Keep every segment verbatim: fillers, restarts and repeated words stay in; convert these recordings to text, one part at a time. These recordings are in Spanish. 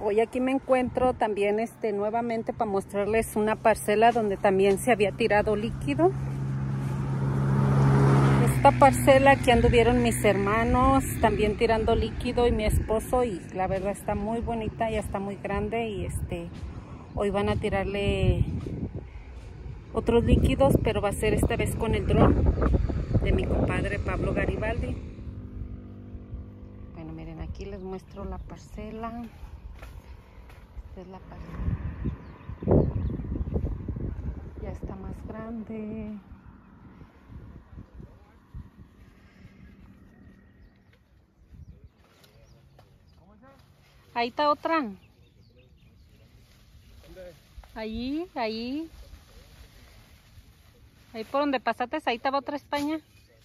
Hoy aquí me encuentro también este, nuevamente para mostrarles una parcela donde también se había tirado líquido. Esta parcela que anduvieron mis hermanos también tirando líquido y mi esposo, y la verdad está muy bonita, ya está muy grande, y este hoy van a tirarle otros líquidos, pero va a ser esta vez con el dron de mi compadre Pablo Garibaldi. Bueno, miren, aquí les muestro la parcela. Esta es la parcela. Ya está más grande. Ahí está otra. Ahí, ahí. Ahí por donde pasaste, ahí estaba otra España.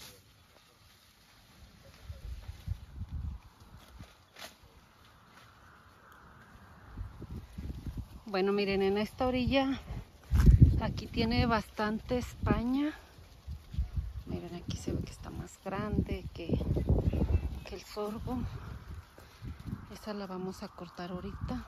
Bueno, miren, en esta orilla, aquí tiene bastante España. Miren, aquí se ve que está más grande que, que el sorgo. Esa la vamos a cortar ahorita.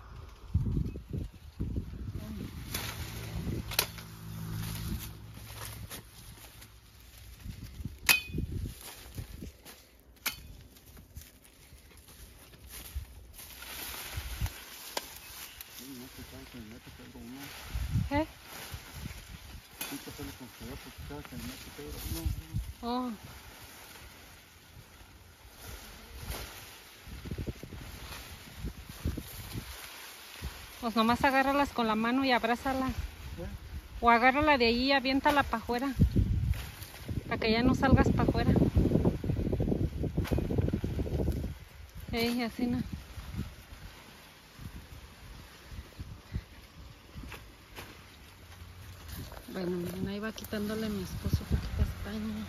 ¿Eh? Oh. Pues nomás agárralas con la mano y abrázalas. ¿Eh? O agárrala de ahí y aviéntala para afuera, para que ya no salgas para afuera. Ey, así no. Bueno, miren, ahí va quitándole a mi esposo poquita España.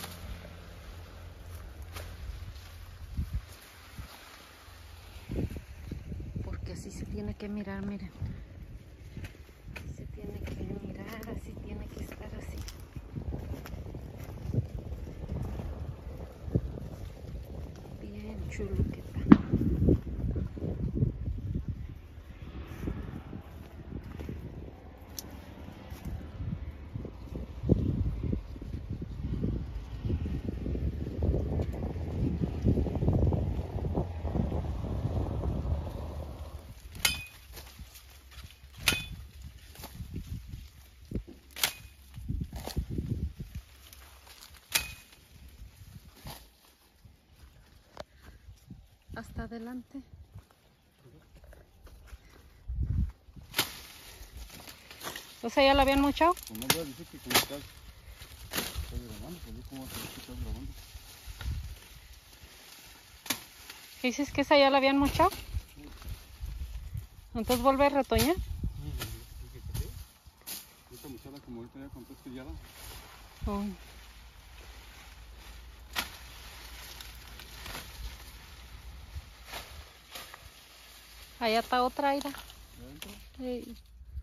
Porque así se tiene que mirar, miren. Así se tiene que mirar, así tiene que estar así. Bien chulo que está. Hasta adelante. O sea, ¿ya la habían mochado? Pues no, ya dice que como estás, estás grabando, pues yo como que estás grabando. ¿Qué dices que esa ya la habían mochado? Sí. Entonces vuelve a retoñar. Sí, esta mochada como ahorita ya con todo ya. Oh. Allá está otra aira. Sí.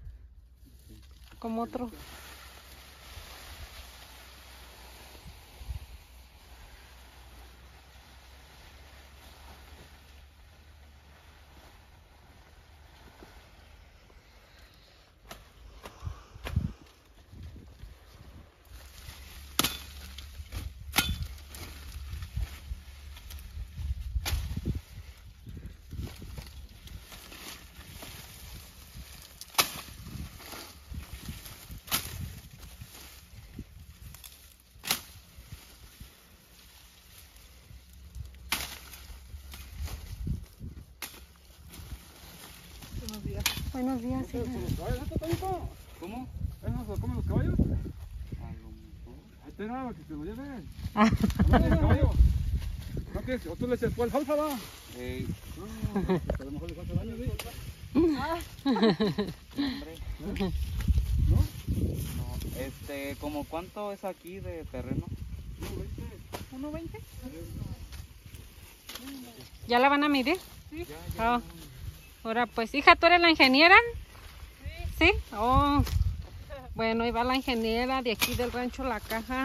Como otro. Buenos días. Buenos días, ¿No hija. los caballos, esto, Tonito? ¿Cómo? ¿Eso no se lo comen los caballos? A lo mejor. Ahí está nada, que se lo lleven. ¿No le caballo? ¿No que o tú le echas cuál falsa, va? Eh. No, a lo mejor le falta daño, ¿sí? Ah. Hombre. ¿Eh? ¿No? No, este, ¿como cuánto es aquí de terreno? ¿uno veinte? ¿Ya la van a medir? Sí. Ya, ya. Oh. Ahora pues, hija, ¿tú eres la ingeniera? Sí. ¿Sí? Oh. Bueno, ahí va la ingeniera de aquí del rancho La Caja.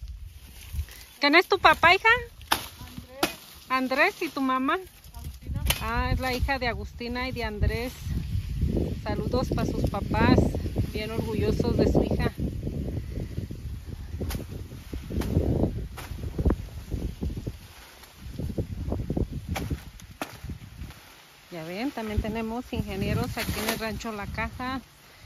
¿Quién es tu papá, hija? Andrés. Andrés. ¿Y tu mamá? Agustina. Ah, es la hija de Agustina y de Andrés. Saludos para sus papás, bien orgullosos de su hija. Ya ven, también tenemos ingenieros aquí en el rancho La Caja.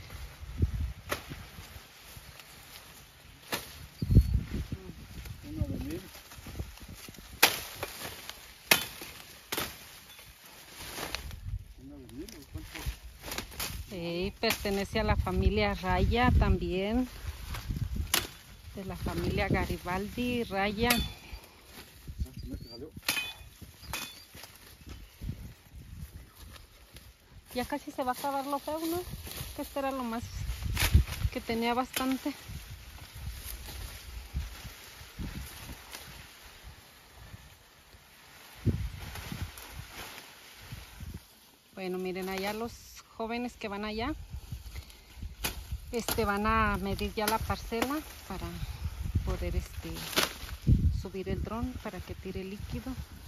Sí, pertenece a la familia Raya también, de la familia Garibaldi Raya. Ya casi se va a acabar lo feo, ¿no? Que este era lo más que tenía bastante. Bueno, miren, allá los jóvenes que van allá, este, van a medir ya la parcela para poder este, subir el dron para que tire líquido.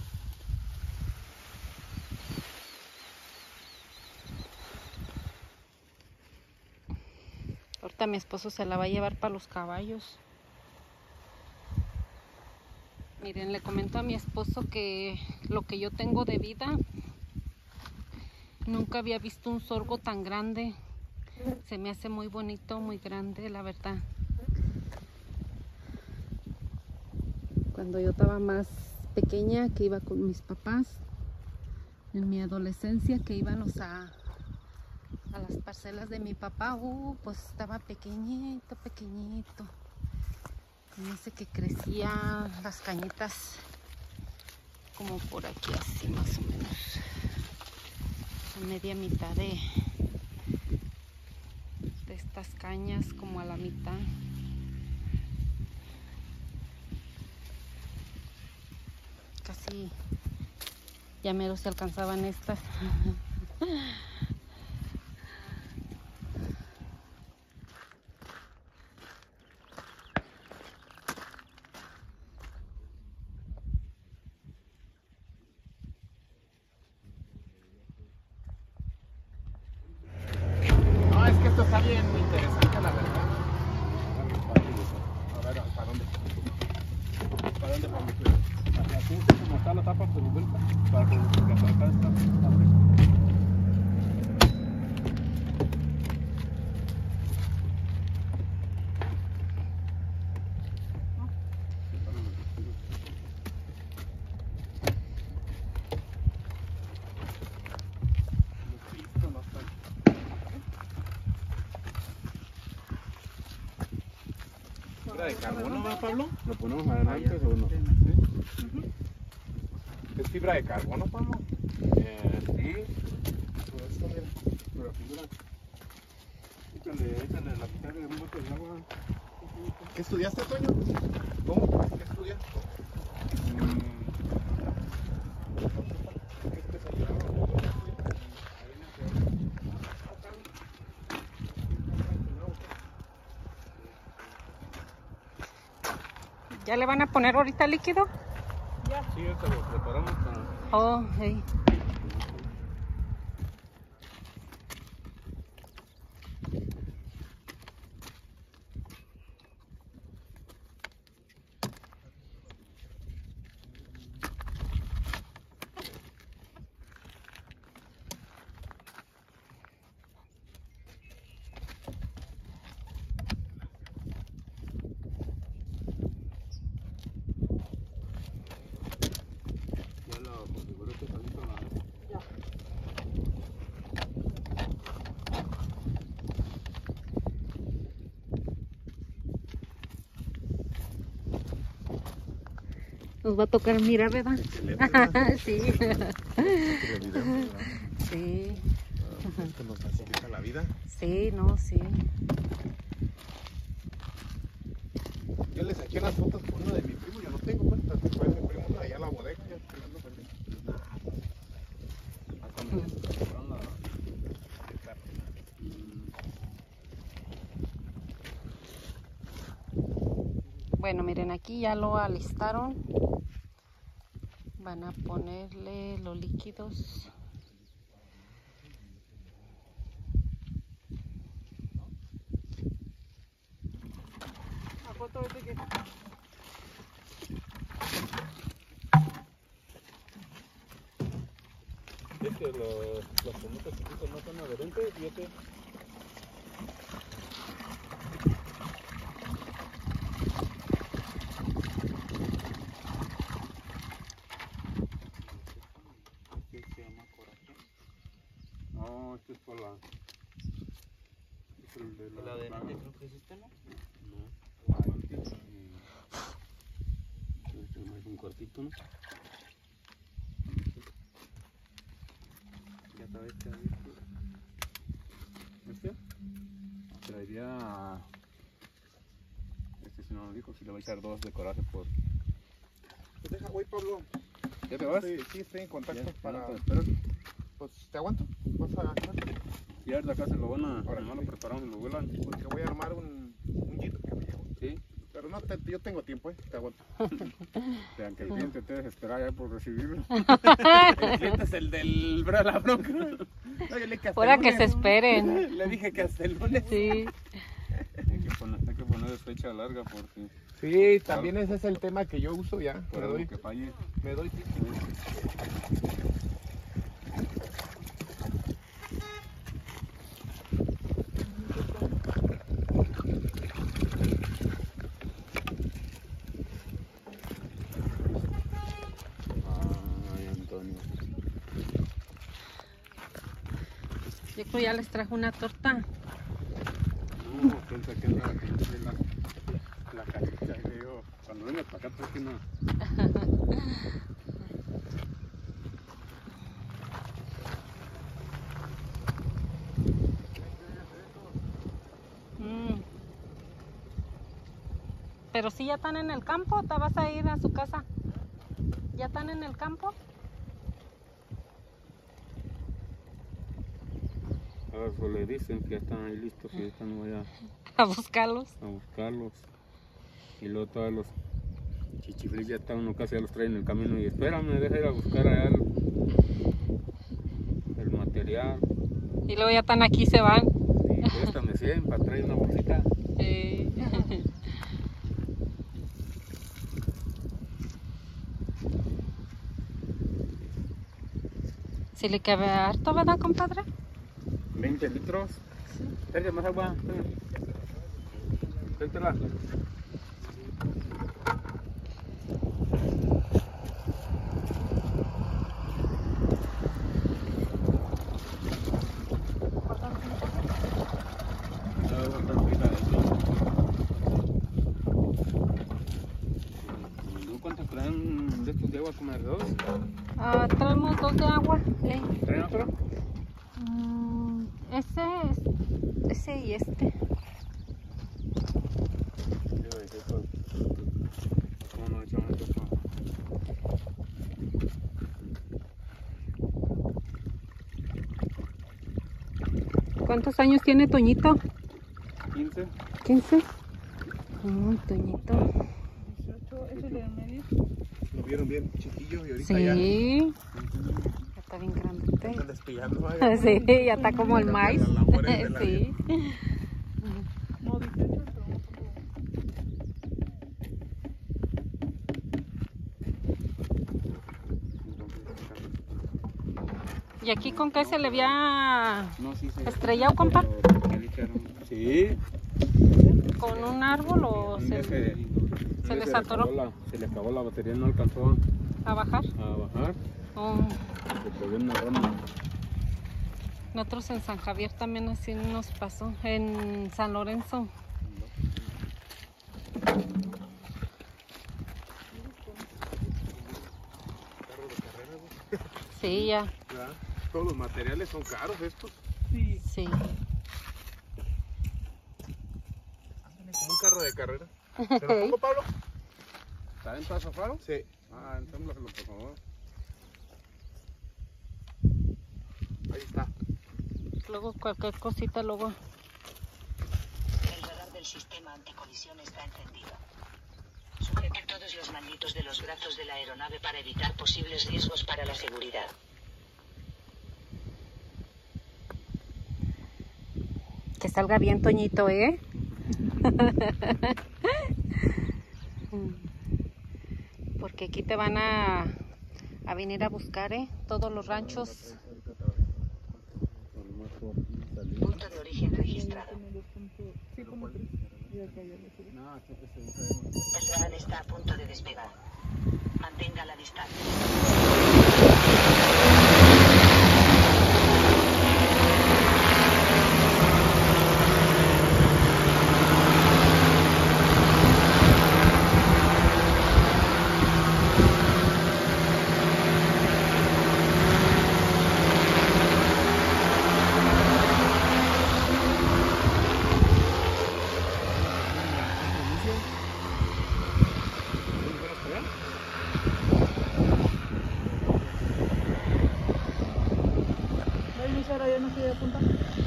Ahorita mi esposo se la va a llevar para los caballos. Miren, le comento a mi esposo que lo que yo tengo de vida, nunca había visto un sorgo tan grande. Se me hace muy bonito, muy grande, la verdad. Cuando yo estaba más pequeña, que iba con mis papás, en mi adolescencia, que íbamos a, a las parcelas de mi papá, uh, pues estaba pequeñito, pequeñito. No sé, que crecía las cañitas como por aquí, así más o menos. A media mitad de, de estas cañas, como a la mitad. Casi ya mero se alcanzaban estas. No, es que esto está bien interesante, la verdad. A ver, ¿para dónde? ¿Para dónde vamos? Aquí como está la tapa por vuelta, para que la acá está. ¿Fibra de carbono, va, Pablo? ¿Lo ponemos adelante o no? ¿Es fibra de carbono, Pablo? Eh, sí. Por esto, mira. Pero figura. Échale, échale la mitad de un bote de agua. ¿Qué estudiaste, Toño? ¿Cómo? ¿Qué estudiaste? ¿Ya le van a poner ahorita líquido? Sí, esto lo preparamos con... Oh, hey. Ya lo configuré que solito la vez. Ya. Nos va a tocar mirar, ¿verdad? Sí. Sí. Esto nos facilita la vida. Sí, no, sí. Yo le saqué las fotos por una de mi primo, yo no tengo cuentas, fue mi primo allá en la bodega, ya estoy dando cuenta. Bueno, miren, aquí ya lo alistaron. Van a ponerle los líquidos. chiquito este que... Es que los, los tomates chiquitos no son adherentes y este... Este se llama coraje. No, este es para la... Es el de la... El adherente creo que es este, ¿no? No, adelante. Este es un cuartito, ¿no? Ya sabes que hay este. ¿Este? Traería... Este si no lo dijo, si le voy a echar dos de coraje por... Pues deja, güey, Pablo. ¿Ya te vas? Sí, sí, estoy en contacto Ya, para... no, pues, espérate. Pues, ¿te aguanto? ¿Vas a...? Y ahorita acá se lo van a... Ahora, no lo preparamos y lo vuelan. Porque voy a armar un... un jeep que me llevo. Sí. Pero no, te, yo tengo tiempo, ¿eh? Te aguanto. Vean que el cliente te deja esperar ya por recibirlo. El cliente es el del bra la bronca. No, yo le que hasta Ahora el que lunes. se esperen. Le dije que hasta el lunes. Sí. Hay que poner, hay que poner fecha larga porque Sí, también ese es el tema que yo uso ya. por Me algo doy, que falle. me doy tiempo. Ay, Antonio. Yo creo ya les trajo una torta. No, piensa que es la, que la, la cajita. Y le digo, cuando venga para acá, ¿por qué no? Mm. Pero si ya están en el campo, ¿te vas a ir a su casa? ¿Ya están en el campo? Ahora solo le dicen que ya están ahí listos y ahorita no voy a, A buscarlos. a buscarlos. Y luego todos los chichiflis ya están, uno casi ya los traen en el camino y espérame, deja ir a buscar allá el, el material. Y luego ya están aquí y se van. Y préstame cien para traer una bolsita. Eh. Si le cabe harto, ¿verdad, compadre? veinte litros. Tráete más agua. Tráetela. ¿Cuántos traen de estos de agua como de dos? Ah, traemos dos de agua. Eh. ¿Traen otro? Mm, ese es. Ese y este. ¿Cómo no echamos esto? ¿Cuántos años tiene Toñito? quince. ¿quince? Mm, Toñito. dieciocho, ¿es el de en medio? Lo vieron bien chiquillo y ahorita ya Sí. Ya está bien grande. están despillando. ¿Vale? Sí, ya está como el maíz. Las labores de la Sí. No, dieciocho, pero no como... ¿Y aquí con qué se le había No, sí, sí. estrellado, compa? Sí. ¿Con un árbol o Un día se, se, se un día les le atoró? acabó la- se le acabó la batería, no alcanzó a bajar? a bajar. Oh, Se pegó en una rama. nosotros en San Javier también así nos pasó. En San Lorenzo. Carros de carrera, güey. Sí, ya. ¿Verdad? Todos los materiales son caros estos. Sí. Sí. Como un carro de carrera. ¿Te lo pongo, Pablo? ¿Está en Plaza Faro? Sí. Ah, ensémoslo, por favor. Ahí está. Luego cualquier cosita, luego. El radar del sistema anticolisión está encendido. Sujete todos los manditos de los brazos de la aeronave para evitar posibles riesgos para la seguridad. Que salga bien, Toñito, ¿eh? porque aquí te van a, a venir a buscar, ¿eh? Todos los ranchos. Punto de origen registrado. El dron está a punto de despegar. Mantenga la distancia. Ya no se apunta.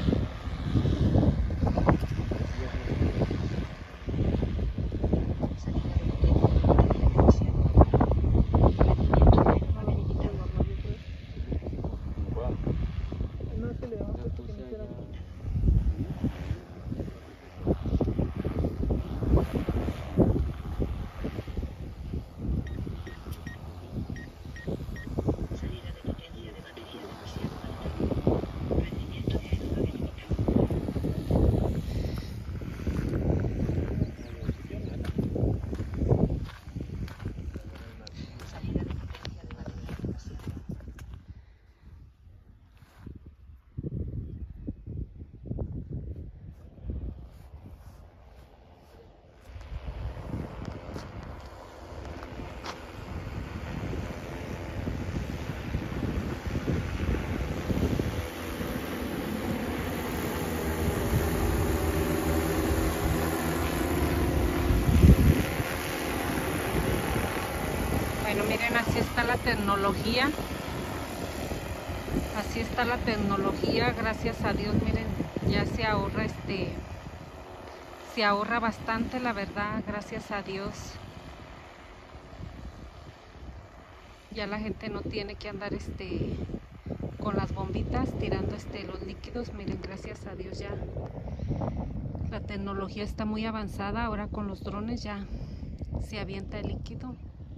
No se le va a porque no se la apunta. Bueno, miren, así está la tecnología. Así está la tecnología, gracias a Dios, miren, ya se ahorra este, se ahorra bastante, la verdad, gracias a Dios. Ya la gente no tiene que andar este con las bombitas tirando este los líquidos, miren, gracias a Dios ya la tecnología está muy avanzada. Ahora con los drones ya se avienta el líquido.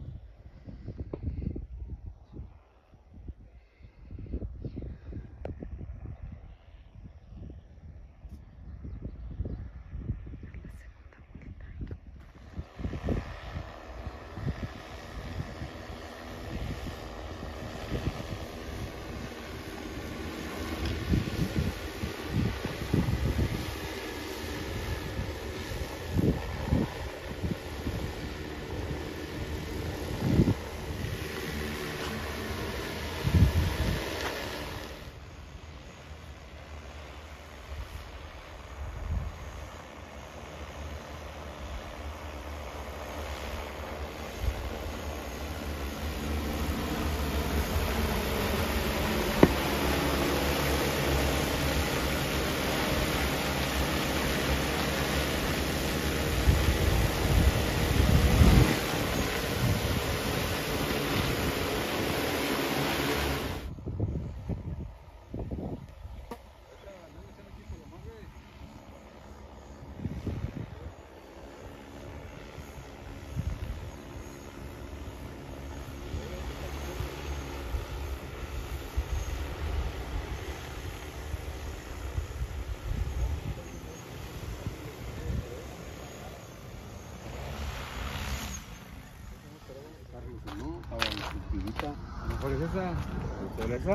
A lo mejor es esa. ¿Es esa?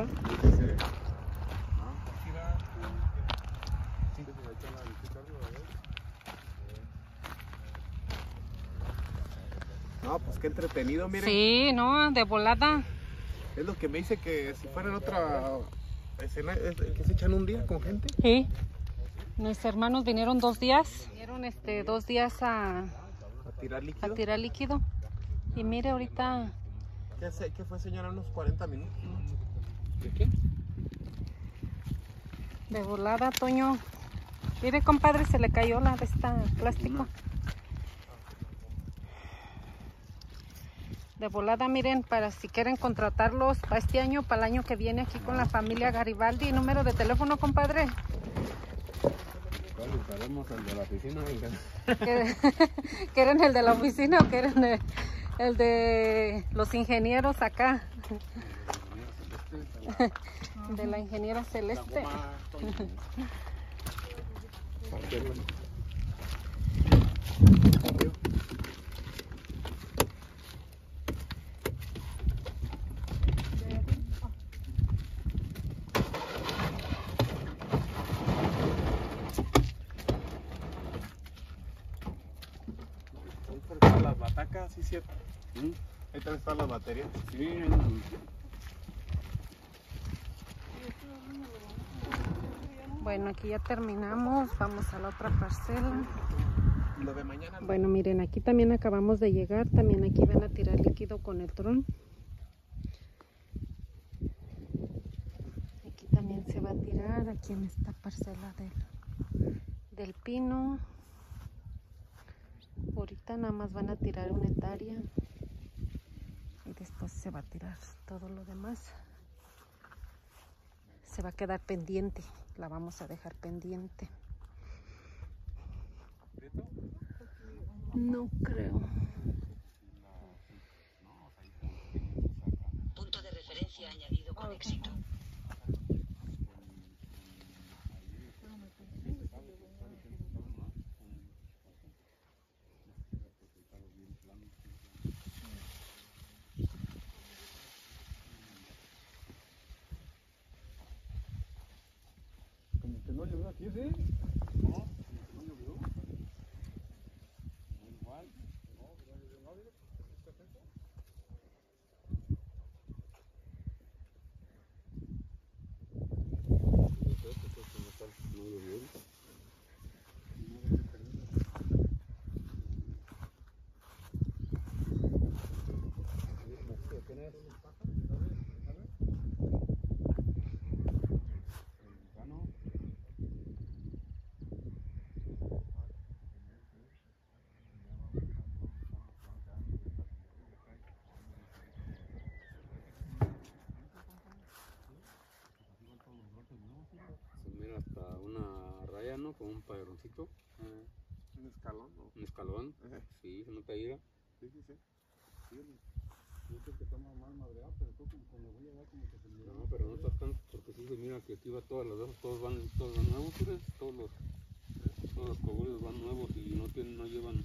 No, pues qué entretenido, miren. Sí, no, de volada. Es lo que me dice que si fuera en otra escena, es que se echan un día con gente. Sí. Nuestros hermanos vinieron dos días. Vinieron este dos días a, A tirar líquido. a tirar líquido. Y mire ahorita. ¿Qué, sé, ¿Qué fue, señora? Unos cuarenta minutos. ¿De qué? De volada, Toño. Mire, compadre, se le cayó la de esta plástico. De volada, miren, para si quieren contratarlos para este año, para el año que viene aquí con la familia Garibaldi. ¿Número de teléfono, compadre? ¿Cuál usaremos? ¿El de la oficina? ¿Quieren el de la oficina o quieren el, El de los ingenieros acá. De la ingeniera Celeste. Las batacas, sí, cierto. ¿Mm? Ahí también están las baterías. Sí. Bueno, aquí ya terminamos. Vamos a la otra parcela. Lo de mañana. Bueno, miren, aquí también acabamos de llegar. También aquí van a tirar líquido con el dron. Aquí también se va a tirar, aquí en esta parcela del, del pino. Ahorita nada más van a tirar una hectárea y después se va a tirar todo lo demás. Se va a quedar pendiente, la vamos a dejar pendiente. No creo. Punto de referencia añadido con éxito. Como que no llovió aquí, ¿sí? No, como que no llovió. Igual. No, no llovió nadie. ¿Está atento? No llovió. Mira, hasta una raya, ¿no? Con un padroncito. Eh, un escalón, ¿no? Un escalón. Eh. Sí, se nota ahí. Sí, sí, sí. Yo creo que estamos más madreados, pero tú como cuando voy allá como que se mira. No, pero no está tanto, porque sí se mira que aquí va todas las dos, todos van, todos van nuevos, ¿sí? Todos los, todos los cogollos van nuevos y no tienen, no llevan.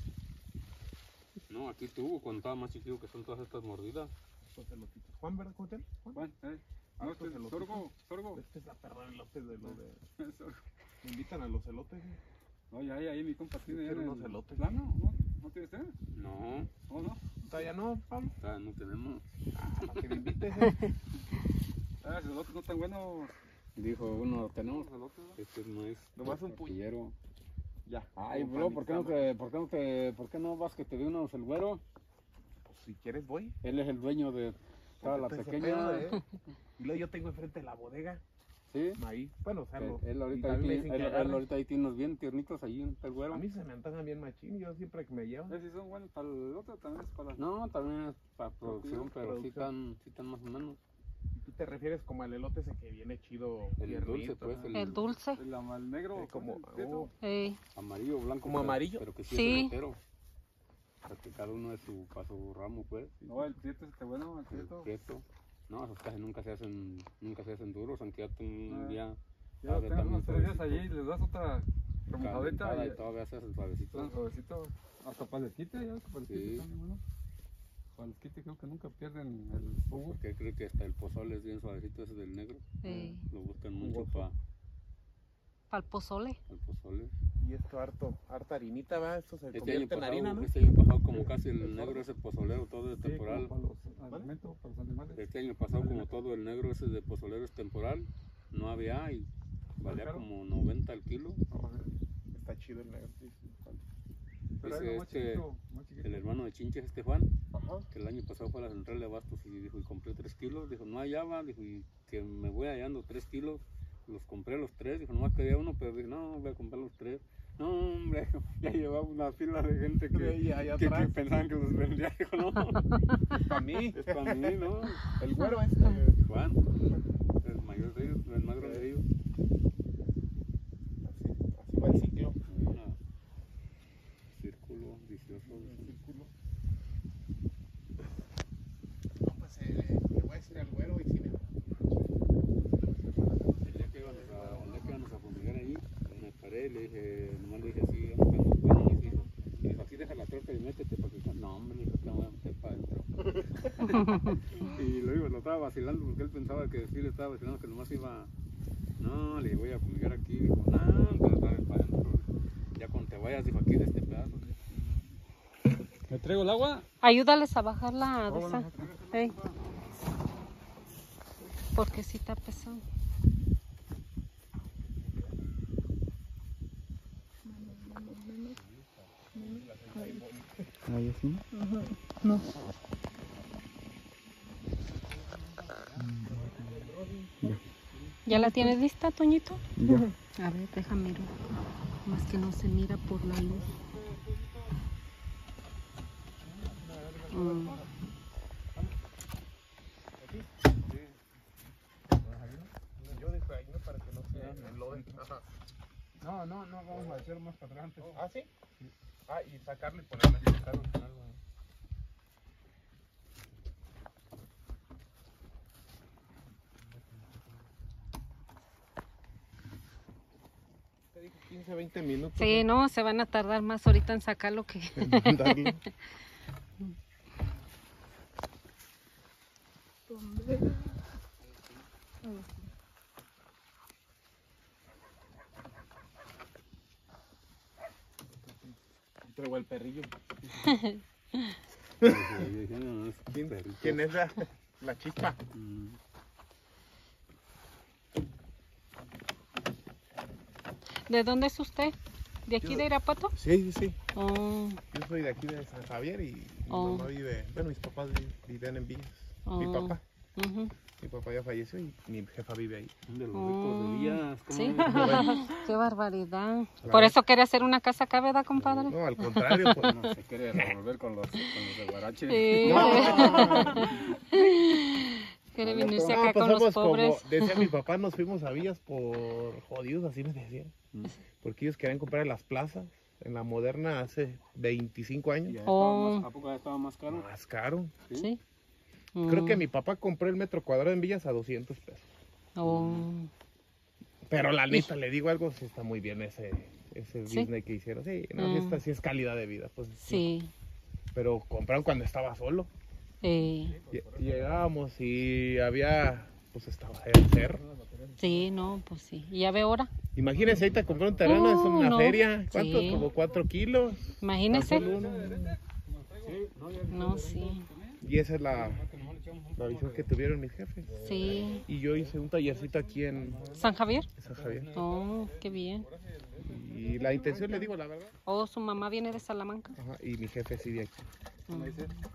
No, aquí tuvo cuando estaba más chiquito que son todas estas mordidas. Estos elotitos. Juan, ¿verdad? ¿Cómo te llamas? Juan. Juan, eh. Ah, este es sorgo, sorgo. Este es la perra de elotes de lo de... Sorgo. Me invitan a los elotes. ¿Eh? Oye, ahí, ahí mi compa tiene. Quiero en unos el elotes. ¿Plano? ¿No? ¿No tiene usted? No. ¿Oh, no? ¿Todavía no, Pablo? Ah, no tenemos. Ah, para que me invites. ¿Eh? Ah, esos elotes no están buenos. Dijo uno, tenemos elotes. Este no es. Nomás un puñero. Ya. Ay, bro, ¿por qué no te, por qué no te, por qué no vas que te dé unos el güero? Pues si quieres voy. Él es el dueño de toda la Ese pequeña. pedo, ¿eh? Y luego yo tengo enfrente la bodega. Sí. Ahí. Bueno, o sea, Él, lo- él y ahorita, ahí también me tiene, dicen él, que él agarre. ahorita ahí tiene unos bien tiernitos ahí, está el güero. A mí se me antojan bien machín, yo siempre que me llevo. Sí son buenos para el otro, también es para. No, también es para producción, pero sí están, sí están más o menos. ¿Tú te refieres como al elote ese que viene chido? El tiernito, dulce, pues, ¿no? el- El dulce. El, ama- el negro, Eh, como- ¿cómo es el prieto? oh. Ey. Amarillo, blanco. ¿Como pero- amarillo? Pero que sí, Sí. es elotero. Porque cada uno es su, para su ramo, pues. No, el prieto está bueno, el prieto. El prieto. No, esos casi nunca se hacen, nunca se hacen duros, aunque ya tú un Ah. día. Ya Ah, los de tengo unos también tres días suavecito. allí, les das otra remojadita Calentada y y todavía se hace suavecito. tan suavecito. Hasta para el esquite, ya para el esquite Sí. también, bueno. Para el esquite creo que nunca pierden el jugo. Porque creo que hasta el pozole es bien suavecito ese del negro. Ey. Lo buscan mucho Jugoso. para Para el pozole. el pozole. Y esto harto, harta harinita, va, esto se Este año, convierte en pasado, harina, ¿no? este año pasado como casi el negro ese pozolero todo es Sí, temporal. como para los alimentos, para los animales. Este año pasado como todo el negro ese de pozolero es temporal. No había y valía caro? como noventa el kilo. Está chido el negro. Pero Dice hay uno más este, chiquito, más chiquito. el hermano de Chinches, este Juan, Ajá. que el año pasado fue a la central de abastos y dijo, y compré tres kilos, dijo, no hallaba, dijo, y que me voy hallando tres kilos, los compré los tres, dijo, nomás quería uno, pero dije, no, voy a comprar los tres. No, hombre, ya llevaba una fila de gente que, Sí, ahí que, que atrás. pensaban que los vendía, dijo, no, Para mí. es para mí, ¿no? El güero este. Juan, el mayor de ellos, el más grande de ellos. Así, así va el ciclo. Una círculo vicioso. El círculo. Y lo, iba, lo estaba vacilando porque él pensaba que sí le estaba vacilando, que nomás iba, no, le voy a pulgar aquí, dijo, no, pero está bien para adentro. Ya cuando te vayas, dijo, aquí de este pedazo. ¿Me traigo el agua? Ayúdales a bajar la Oh, de esa. bueno, Ey. Porque sí está pesado. Ahí sí. No. ¿Ya la tienes lista, Toñito? Ya. A ver, déjame mirar. Más que no se mira por la luz. Mm. Yo dejo ahí, ¿no? Para que no se enloden. Ajá. No, no, no, vamos a hacer más para atrás antes. ¿Ah, sí? Ah, y sacarle y ponerle. Claro, claro. Te dije quince, veinte minutos. Sí, no, se van a tardar más ahorita en sacarlo que... En darle. Traigo el perrillo. ¿Quién, quién es la, la chispa? ¿De dónde es usted? ¿De aquí Yo- de Irapuato? Sí, sí, sí. Oh, Yo soy de aquí de San Javier y mi Oh. mamá vive, bueno, mis papás vi- vivían en Villas. Mi Oh. papá, ujú. mi papá ya falleció y mi jefa vive ahí. De los Oh. ricos de Villas. ¿Cómo Sí. ven? Qué barbaridad. Claro. Por eso quería hacer una casa acá, ¿verdad, compadre? No, al contrario, pues, No, se quiere revolver con los, con los de Guarache. Sí. Quiere venirse no, acá pues con los somos pobres. como, decía mi papá, nos fuimos a Villas por jodidos, así me decían. Porque ellos querían comprar en las plazas, en la Moderna hace veinticinco Y años. ya Oh. estaba más- ¿A poco ya estaba más caro? Más caro. Sí. Creo Mm. que mi papá compró el metro cuadrado en Villas a doscientos pesos. Oh. Pero la neta, le digo algo, sí está muy bien ese, ese ¿Sí? Disney que hicieron. Sí, no, sí, Mm. está- sí es calidad de vida. Pues, Sí. Pero compraron cuando estaba solo. Eh, Lle- Llegábamos y había, pues estaba el cerro. sí, no, pues sí. ¿Y ya ve ahora? Imagínense, ahorita comprar un terreno, es Uh, una no. feria. ¿Cuánto? Sí. Como cuatro kilos. Imagínese. Solo uno. No, sí. Y esa es la, la visión que tuvieron mis jefes. Sí. Y yo hice un tallercito aquí en ¿San Javier? San Javier. Oh, qué bien. Y la intención, le digo la verdad. Oh, su mamá viene de Salamanca. Ajá, y mi jefe sí de aquí. Mm.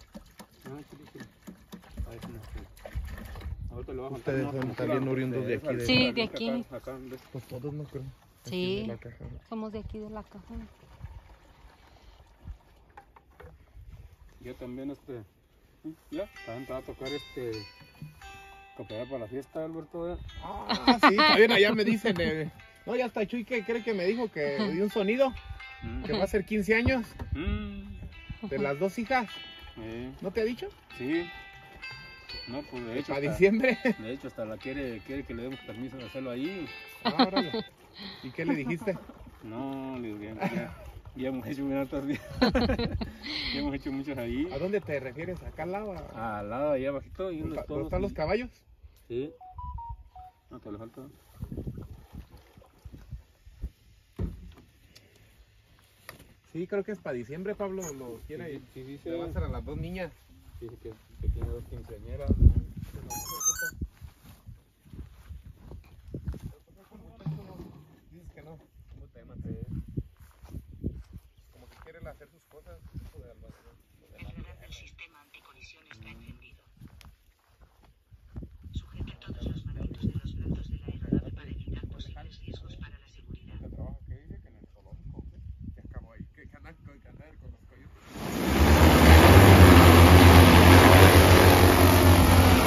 Ahorita le voy a contar Ustedes una son como también quiera, oriundos de esa, aquí de- Sí, esa, de acá, aquí. acá, de- Pues todos no creo. Aquí Sí. de la caja. Somos de aquí de la caja. Yo también, este. Ya, también te va a tocar este. Cooperar para la fiesta, Alberto. ¿eh? Ah, sí, también allá me dicen. eh, no, ya está Chuy que cree que me dijo que di un sonido, que va a ser quince años Mm, de las dos hijas. eh, ¿No te ha dicho? sí. No, pues de hecho. A hasta- diciembre. De hecho, hasta la quiere, quiere que le demos permiso de hacerlo ahí. Ah, órale. ¿Y qué le dijiste? No, le digo, ya, ya, ya hemos hecho bien hartas días. Ya hemos hecho muchos ahí. ¿A dónde te refieres? ¿Acá al lado? ¿A- Al lado, ahí abajito. Y ¿Dónde unos todos. están los caballos? Sí. No, te le falta. Sí, creo que es para diciembre, Pablo. Lo quiere. Sí, sí, dice. Le va a hacer a las dos niñas. Dice que, que tiene dos quinceañeras. Dices que no. ¿Cómo te llamas? Como que quieren hacer sus cosas. Hijo de alba- El radar del sistema anticolisión está encendido. Sujete todos los manitos de los brazos de la aeronave para evitar posibles riesgos para la seguridad. ¿Qué trabajo que dice? Que en el zoológico. Que acabó ahí. Que andan con que andar con los coyotes.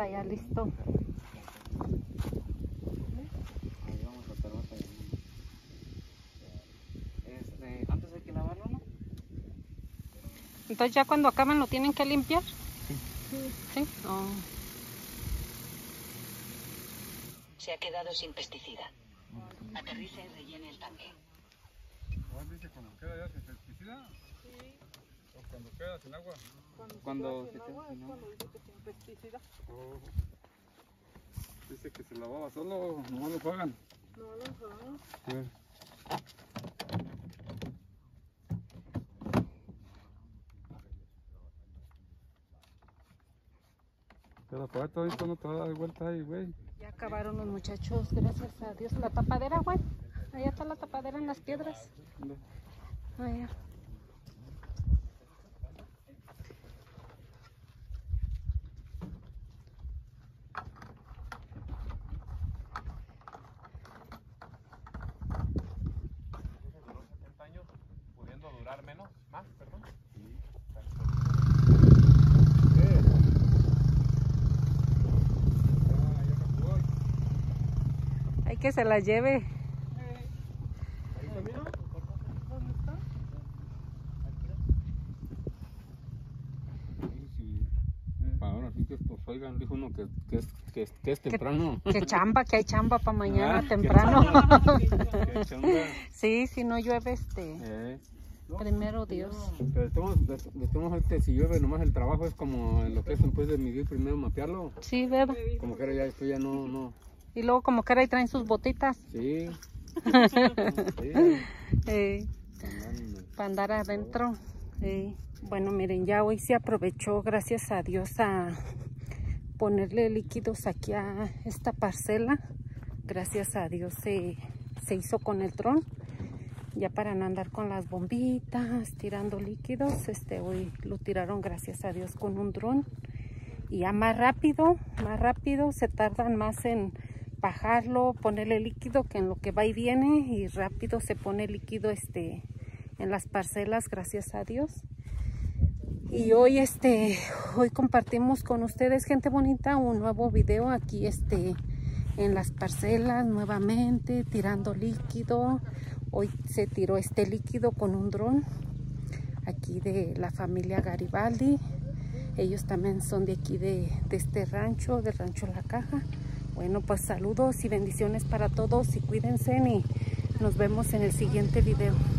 está ya listo. Ahí vamos a tratar de... Este, antes hay que lavarlo, ¿no? Entonces ya cuando acaban lo tienen que limpiar. Sí. ¿Sí? Oh. Se ha quedado sin pesticida. Aterrice y rellene el tanque. ¿Cuál dice cuando queda ya sin pesticida? Sí. ¿O cuando queda sin agua? Cuando se se queda sin agua queda es sin cuando dice que sin pesticida. Oh. Dice que se lavaba solo, no lo pagan. No lo sabemos. A ver. Pero para todo esto no te va a dar vuelta ahí, güey. Ya acabaron los muchachos, gracias a Dios. La tapadera, güey. Allá está la tapadera en las piedras. Allá. setenta años, pudiendo durar menos, más, perdón. Hay que se la lleve. ¿Dónde está? Ahora sí que estos oigan, dijo uno que, que, es, que, es, que es temprano. Que chamba, que hay chamba para mañana Ah, temprano. Que chamba. Sí, si no llueve, este, Eh. primero Dios. Pero de todos, de, de todos este, si llueve nomás el trabajo es como lo que es después de medir primero mapearlo. Sí, ¿verdad? Como que era ya esto ya no, no. Y luego como que ahora traen sus botitas. Sí. Sí. Eh, para andar adentro. Eh. Bueno, miren, ya hoy se aprovechó, gracias a Dios, a ponerle líquidos aquí a esta parcela. Gracias a Dios se, se hizo con el dron. Ya para no andar con las bombitas, tirando líquidos, este hoy lo tiraron, gracias a Dios, con un dron. Y ya más rápido, más rápido, se tardan más en bajarlo, ponerle líquido que en lo que va y viene. Y rápido se pone líquido este en las parcelas, gracias a Dios. Y hoy este hoy compartimos con ustedes, gente bonita, un nuevo video aquí este en las parcelas, nuevamente tirando líquido. Hoy se tiró este líquido con un dron aquí de la familia Garibaldi. Ellos también son de aquí de, de este rancho, del rancho La Caja. Bueno, pues saludos y bendiciones para todos y cuídense y nos vemos en el siguiente video.